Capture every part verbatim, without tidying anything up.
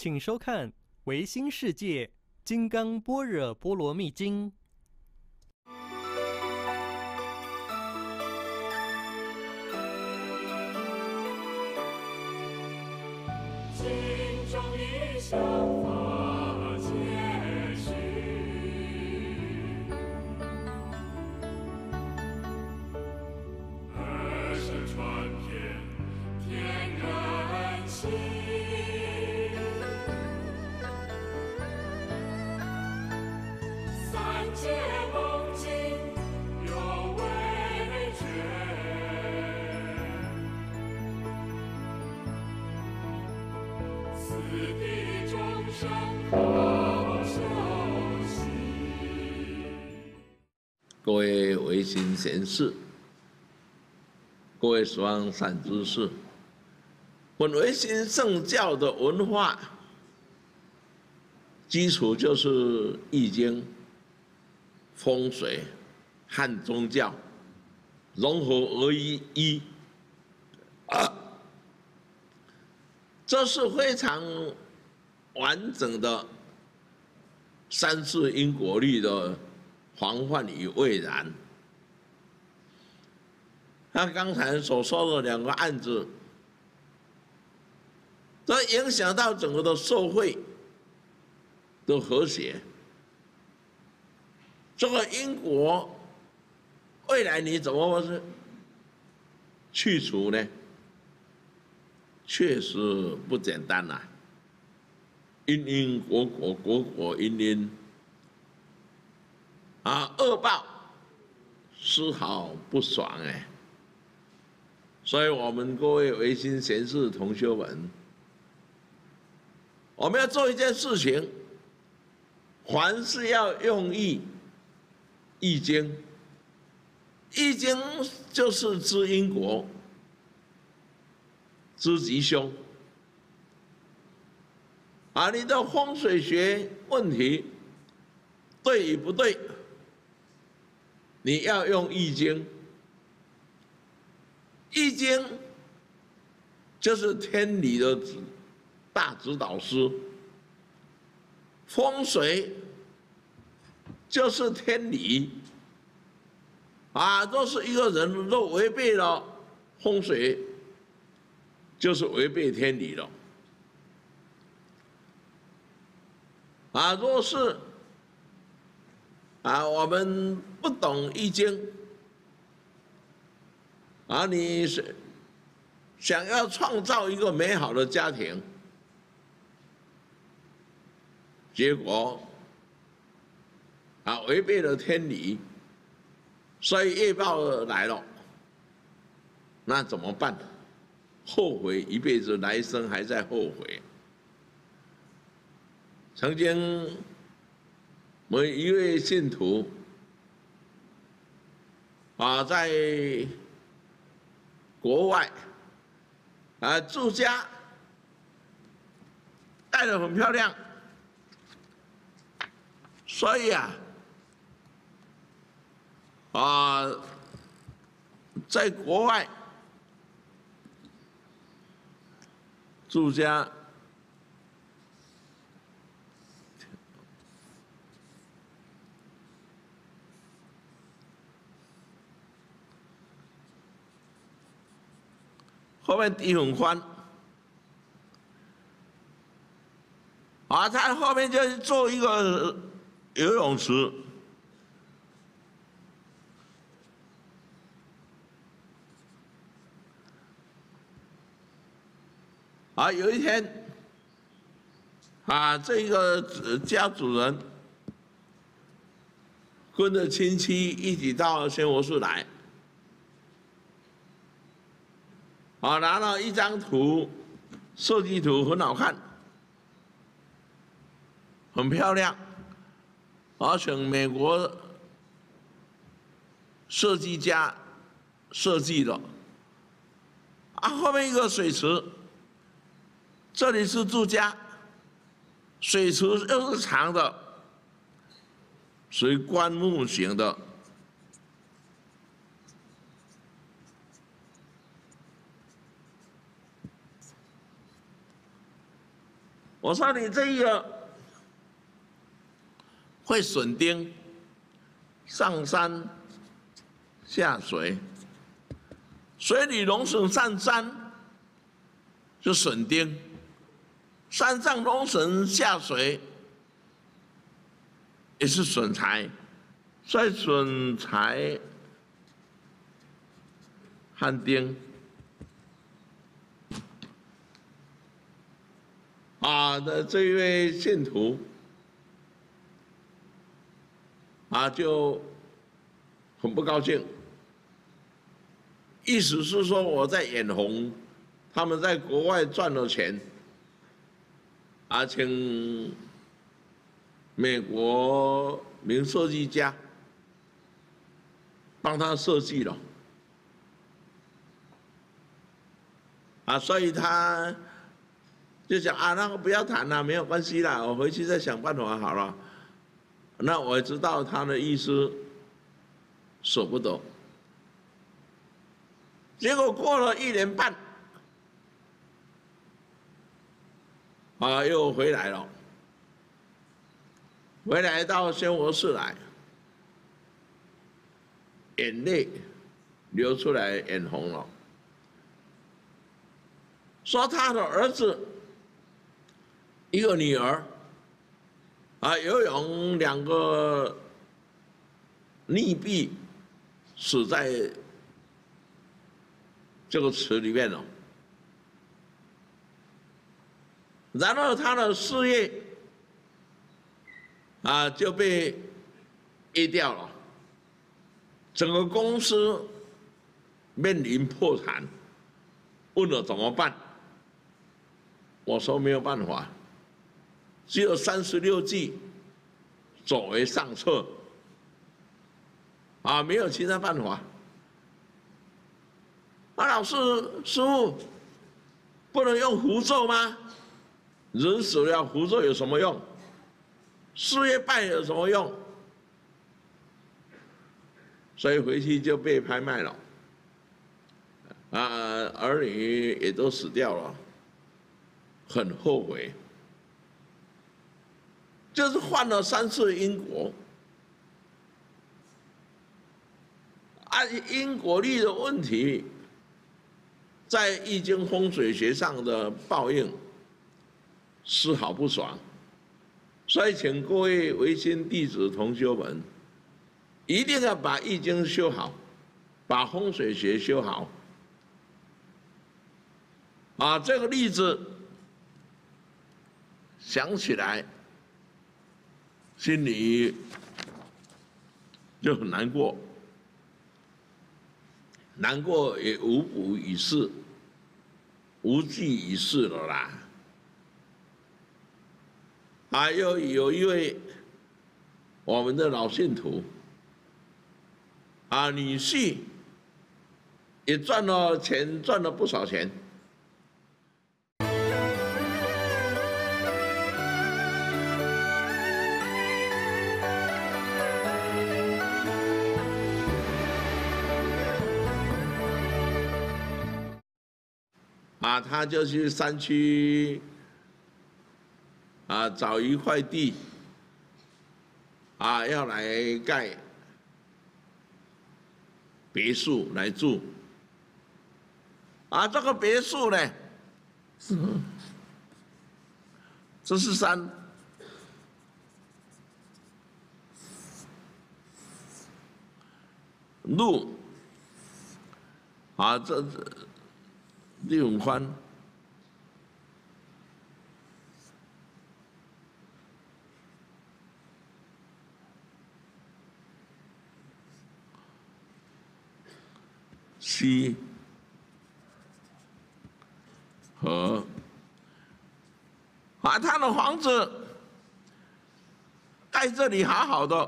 请收看《维新世界金刚般若波罗蜜经》。 心中一想法皆虚，儿时传遍天人心，三界梦境有未觉。此地众生好修习。 各位维新贤士，各位十方善知识，本维新圣教的文化基础就是易经、风水和宗教融合而一一啊。这是非常完整的三世因果律的防范与未然。他刚才所说的两个案子，这影响到整个的社会的和谐。这个因果未来你怎么是去除呢？确实不简单呐、啊，因因果果，果果因因，啊，恶报丝毫不爽哎。所以我们各位维新贤士同学们，我们要做一件事情，凡是要用易易经，易经就是知因果。知吉凶啊！你的风水学问题对与不对，你要用易经。易经就是天理的大指导师，风水就是天理啊！若是一个人若违背了风水，就是违背天理了啊！若是啊，我们不懂易经啊，你是想要创造一个美好的家庭，结果啊违背了天理，所以业报来了，那怎么办？后悔一辈子，来生还在后悔。曾经，我们一位信徒啊，在国外啊住家，戴得很漂亮，所以啊啊，在国外。住家后面地很宽，啊，他后面就是做一个游泳池，啊，有一天，啊，这个家主人跟着亲戚一起到仙佛寺来，啊，拿了一张图，设计图很好看，很漂亮，而且美国设计家设计的，啊，后面一个水池。这里是住家，水池又是长的，属于棺木型的。 我说你这个会损丁，上山下水，水里龙笋上山就损丁，山上龙笋下水也是损财，所以损财和丁啊的这一位信徒啊就很不高兴，意思是说我在眼红他们在国外赚了钱，啊，请美国名设计家帮他设计了，啊，所以他就想啊，那个不要谈了，没有关系啦，我回去再想办法好了。那我知道他的意思，舍不得。结果过了一年半，啊，又回来了，回来到宣佛寺来，眼泪流出来，眼红了，说他的儿子一个女儿啊游泳两个溺毙死在这个池里面了，然后他的事业啊就被噎掉了，整个公司面临破产，问了怎么办？我说没有办法，只有三十六计，走为上策，啊，没有其他办法。啊，老师师父，不能用符咒吗？人死了符咒有什么用？事业败有什么用？所以回去就被拍卖了，啊，儿女也都死掉了，很后悔，就是犯了三次因果，啊，因果律的问题，在易经风水学上的报应，丝毫不爽，所以请各位维新弟子同修们，一定要把易经修好，把风水学修好。啊，这个例子想起来，心里就很难过，难过也无补于事，无济于事了啦。啊，又有一位我们的老信徒，啊，女婿也赚了钱，赚了不少钱。啊，他就去山区啊找一块地，啊要来盖别墅来住。啊，这个别墅呢，这是山，路，啊这这。地很宽，溪河啊，他的房子盖这里好好的，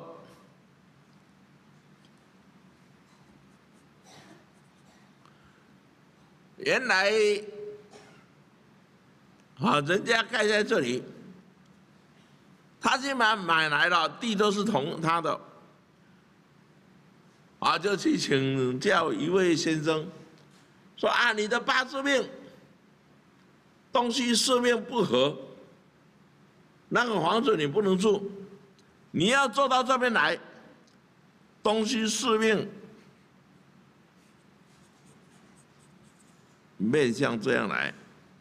原来啊，人家盖在这里，他去买买来了，地都是同他的，啊，就去请教一位先生，说啊，你的八字命东西四命不合， 那个房子你不能住，你要坐到这边来，东西四面面向这样来。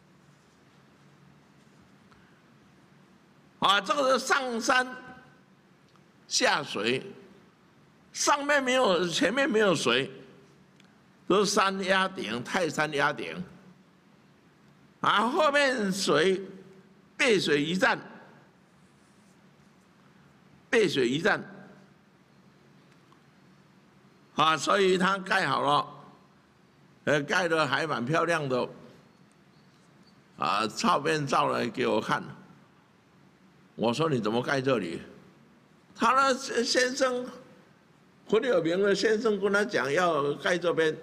啊，这个是上山下水，上面没有，前面没有水，都是山压顶，泰山压顶。啊，后面水背水一战，背水一战。啊，所以它盖好了，呃，盖的还蛮漂亮的。啊，照片照来给我看。我说你怎么盖这里？他的先生很有名的先生跟他讲要盖这边，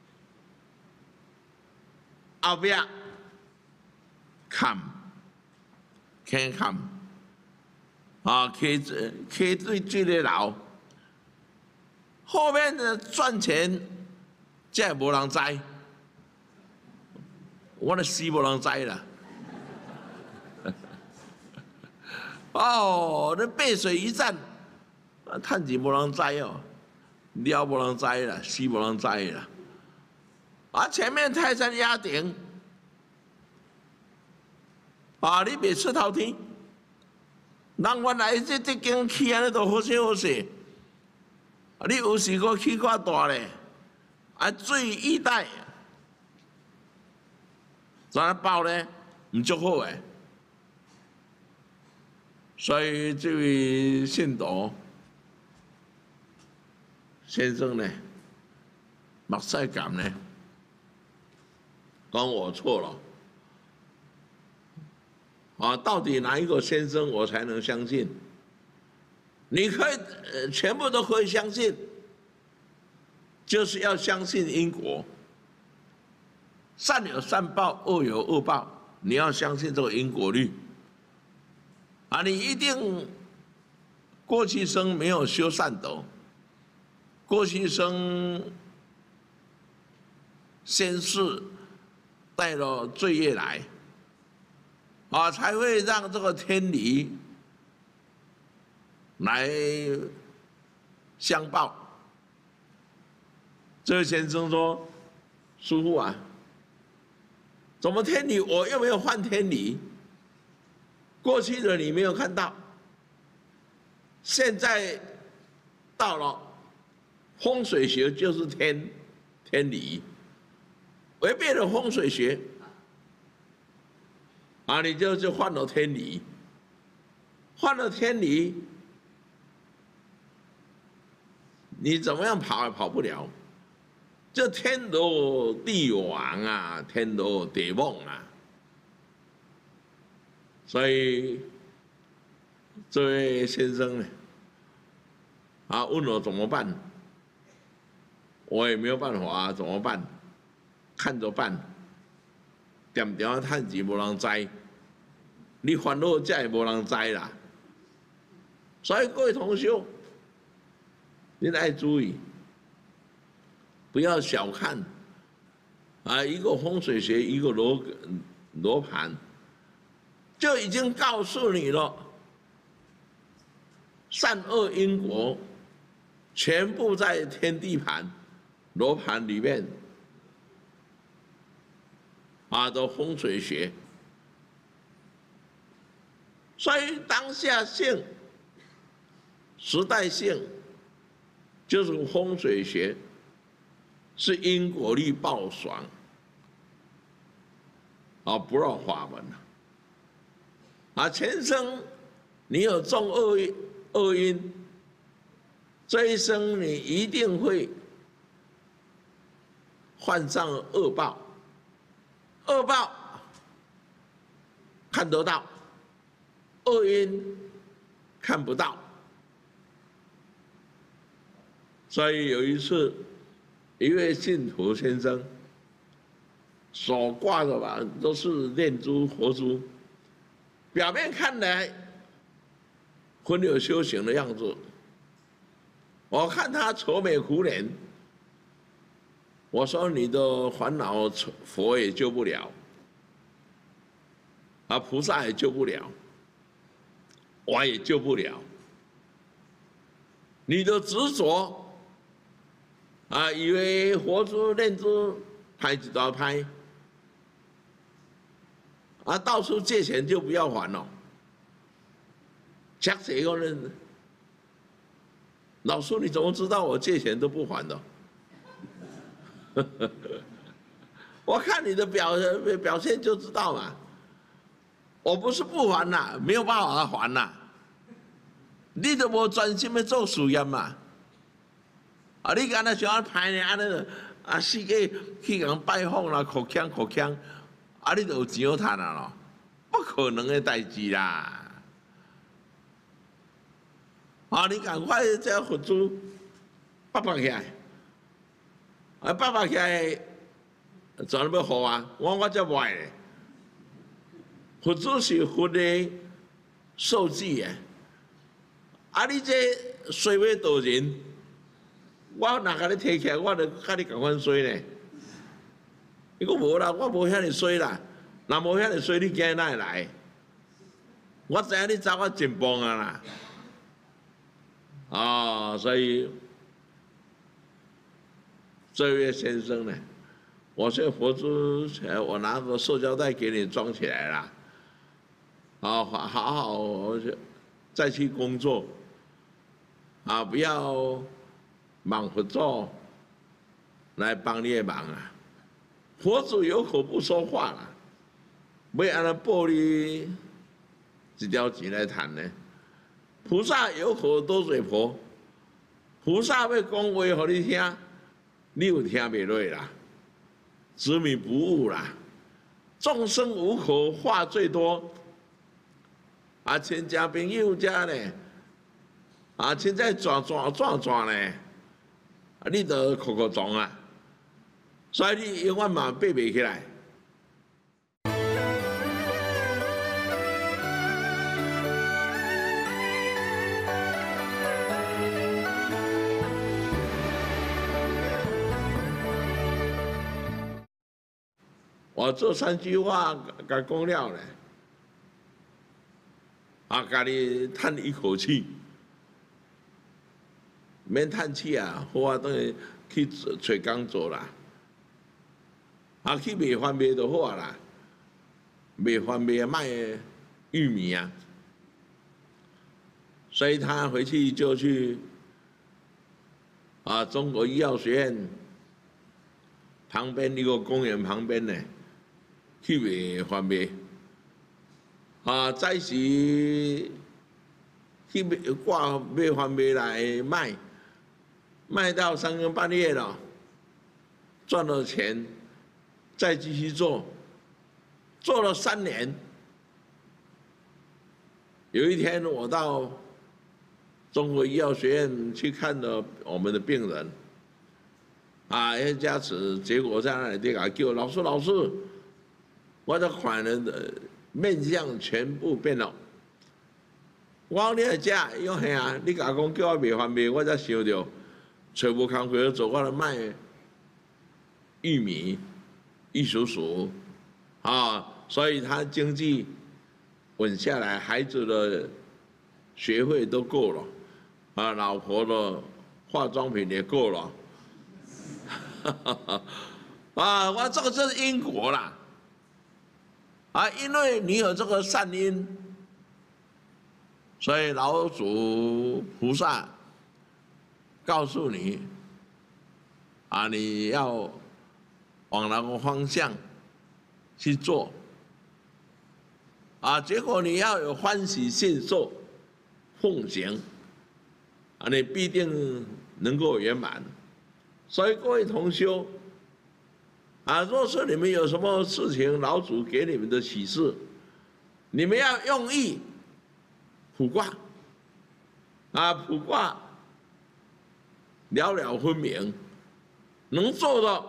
后边 come can come 啊，可以可以对这个楼，后面的赚钱这无人知，我的死无人知啦。哦，那背水一战，趁钱无人知哦，了无人知啦，死无人知啦。啊，前面泰山压顶，啊，你别出头天，人原来这这间起安尼都好势好势，啊，你有时个起较大咧，啊，水一带，怎啊包咧？唔足好诶。所以这位信徒先生呢，目屎感呢，讲我错了。啊，到底哪一个先生我才能相信？你可以，呃，全部都可以相信，就是要相信因果，善有善报，恶有恶报，你要相信这个因果律。啊，你一定过去生没有修善德，过去生先世带了罪业来，啊，才会让这个天理来相报。这位先生说：“师父啊，怎么天理我又没有犯天理？过去的你没有看到，现在到了风水学就是天天理，违背了风水学，啊，你就就犯了天理，犯了天理，你怎么样跑也跑不了，这天罗地网啊，天罗地网啊。”所以，这位先生呢，啊，问我怎么办，我也没有办法啊，怎么办？看着办，点点趁钱无人知，你烦恼才会无人知啦。所以各位同修，你爱注意，不要小看啊，一个风水学，一个罗罗盘。就已经告诉你了，善恶因果全部在天地盘、罗盘里面啊的风水学，所以当下性、时代性就是风水学，是因果律报爽啊，不绕法门了。啊，前生你有种恶恶因，这一生你一定会患上恶报。恶报看得到，恶因看不到。所以有一次，一位信徒先生手挂的吧，都是念珠、佛珠。表面看来很有修行的样子，我看他愁眉苦脸，我说你的烦恼佛也救不了，啊，菩萨也救不了， 我也救不了。你的执着啊，以为活猪练猪拍一大拍，啊，到处借钱就不要还了。讲谁个人？老叔，你怎么知道我借钱都不还的？我看你的表表现就知道嘛。我不是不还啦，没有办法还啦。你都无专心的做事业嘛？啊，你敢若想要歹呢？安尼啊，四界去人拜访啦，哭腔哭腔，啊，你就有钱好赚啊咯？不可能的代志啦！啊，你赶快这佛珠拔拔起来，啊，拔拔起来，怎要好啊？我我才卖咧。佛珠是佛的受记诶，啊，你这衰尾道人，我若甲你提起来，我就甲你共款衰呢。伊讲无啦，我无遐尼衰啦，若无遐尼衰，你今日哪会来？我知影你早我真棒啊啦。啊、哦，所以这位先生呢，我这佛珠，我拿个塑胶袋给你装起来了，好好好再去工作，啊，不要忙佛祖来帮你的忙啊。佛祖有口不说话啦，要安尼报你一条钱来谈呢？菩萨有口多嘴婆，菩萨要讲话给你听，你有听袂落啦，执迷不悟啦。众生无口，话最多。啊，亲戚朋友家呢，啊，现在转转转转呢，啊，你得口口撞啊，所以你永远嘛爬袂起来。我这三句话甲讲了咧，啊，家己叹一口气，免叹气啊，好啊，等于去找工做啦，啊，去卖番麦就好啊啦，卖番麦卖玉米啊，所以他回去就去啊，中国医药学院旁边一个公园旁边呢。去卖番麦，啊，早时去卖挂卖番麦来卖，卖到三更半夜了，赚了钱，再继续做，做了三年。有一天我到中国医药学院去看了我们的病人，啊，一家子，结果在那里地个叫老师老师。我的款人的面相全部变了。我讲你来食，伊讲系啊，你甲我讲叫我卖番麦，我才想着找无工课做，我来卖玉米、玉蜀黍，啊，所以他经济稳下来，孩子的学费都够了，啊，老婆的化妆品也够了，啊，我这个就是因果啦。啊，因为你有这个善因，所以老祖菩萨告诉你，啊，你要往那个方向去做，啊，结果你要有欢喜信受奉行，啊，你必定能够圆满。所以各位同修。啊，若是你们有什么事情，老祖给你们的启示，你们要用意卜卦，啊，卜卦了了分明，能做的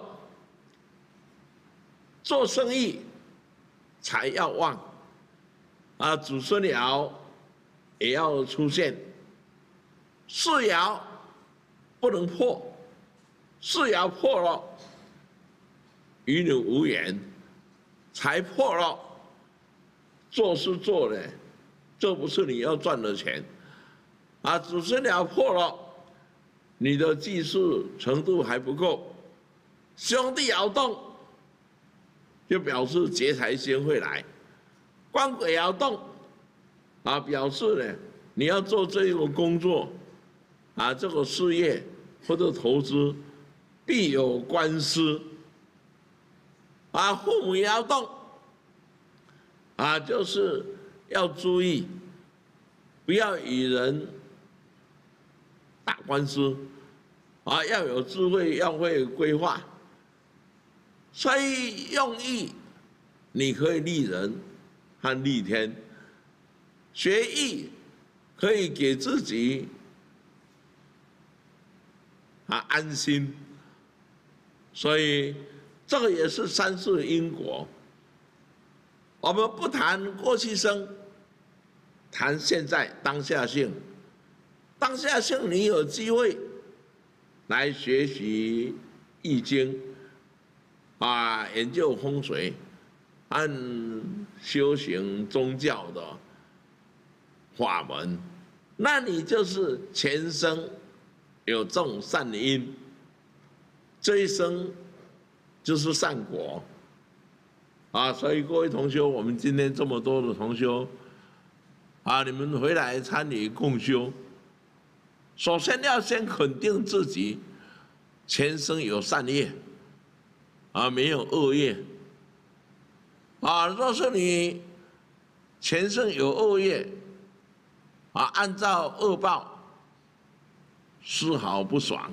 做生意财要旺，啊，祖孙爻也要出现，世爻不能破，世爻破了。与你无缘，财破了，做事做的这不是你要赚的钱，啊，祖师鸟破了，你的技术程度还不够，兄弟爻动，就表示劫财星会来，官鬼爻动，啊，表示呢你要做这个工作，啊，这个事业或者投资，必有官司，啊，父母爻动，啊，就是要注意，不要与人打官司，啊，要有智慧，要会规划。所以用艺，你可以利人和利天；学艺可以给自己啊安心。所以这个也是三世因果。我们不谈过去生，谈现在当下性。当下性，你有机会来学习易经，啊，研究风水，按修行宗教的法门，那你就是前生有种善因，这一生就是善果。啊，所以各位同修，我们今天这么多的同修，啊，你们回来参与共修，首先要先肯定自己前生有善业，啊，没有恶业。啊，若是你前生有恶业，啊，按照恶报，丝毫不爽。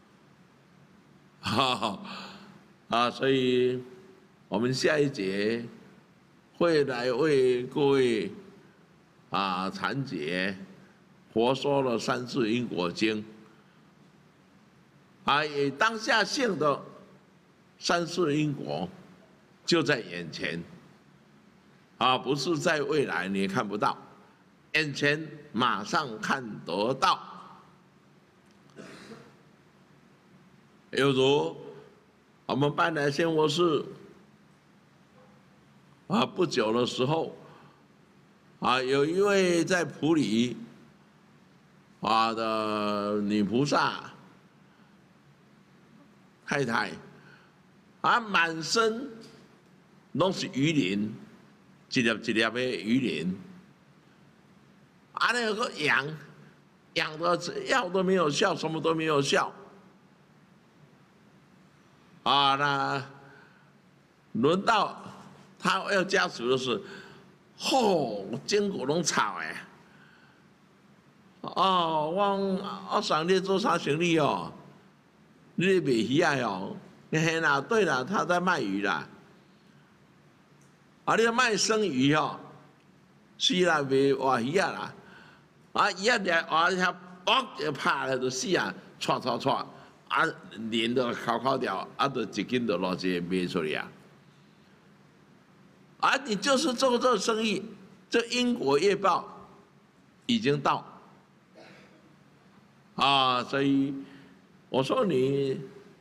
哈哈，啊，所以。我们下一节会来为各位啊阐解佛说的三世因果经，啊，以当下性的三世因果就在眼前，啊，不是在未来你看不到，眼前马上看得到。有如我们搬来仙佛寺。啊，不久的时候，啊，有一位在埔里啊的女菩萨太太，啊，满身都是鱼鳞，一粒一粒的鱼鳞，啊，那个痒，痒的药都没有效，什么都没有效，啊，那轮到。他要加持的是，吼，坚果拢炒诶！哦，我我上列做啥生意哦？你卖鱼啊哟？嘿啦，对啦，他在卖鱼啦。啊，你卖生鱼哦？是啦，卖活鱼啊啦。啊，鱼啊掠活遐，嘣就拍了就死啊，唰唰唰，啊，连都烤烤掉，啊，就一斤就落去卖出去啊。啊，你就是做这个生意，这因果业报已经到啊，所以我说你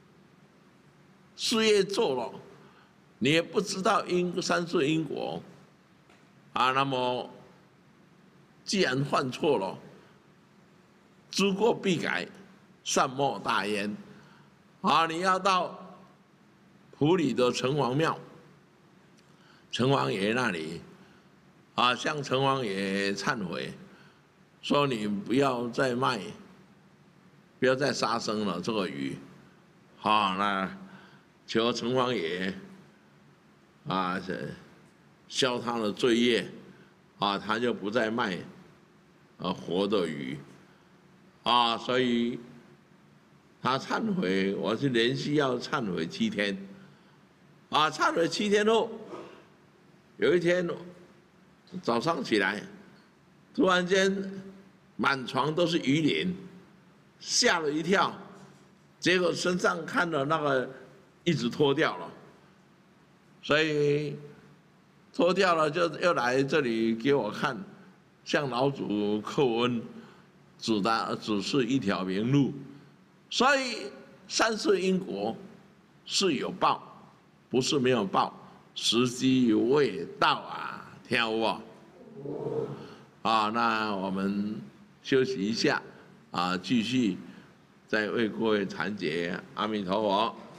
事业做了，你也不知道因三世因果啊，那么既然犯错了，知过必改，善莫大焉啊，你要到埔里的城隍庙。城隍爷那里，啊，向城隍爷忏悔，说你不要再卖，不要再杀生了这个鱼，好，那求城隍爷啊，消他的罪业，啊，他就不再卖啊活的鱼，啊，所以他忏悔，我是连续要忏悔七天，啊，忏悔七天后。有一天早上起来，突然间满床都是鱼鳞，吓了一跳，结果身上看到那个一直脱掉了，所以脱掉了就又来这里给我看，向老祖叩恩，指达指示一条明路，所以三世因果是有报，不是没有报。时机未到啊，听有无？啊， 啊，那我们休息一下，啊，继续再为各位传解。阿弥陀佛。